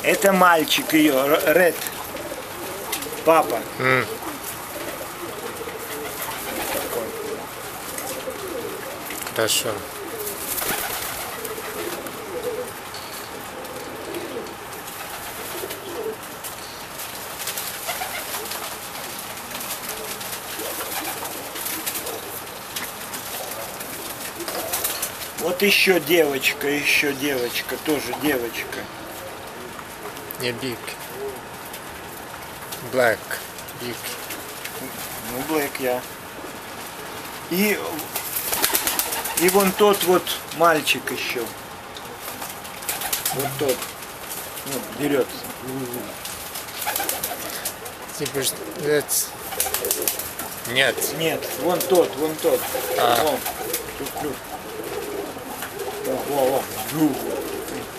Это мальчик ее, Ред. Папа. Хорошо. Вот еще девочка, тоже девочка. Не big. Black. Big. Ну, Блэк я. И вон тот вот мальчик еще. Вот тот. Ну, берет. Типа, нет. Нет, вон тот, вон тот. А. Вон. Тут, во.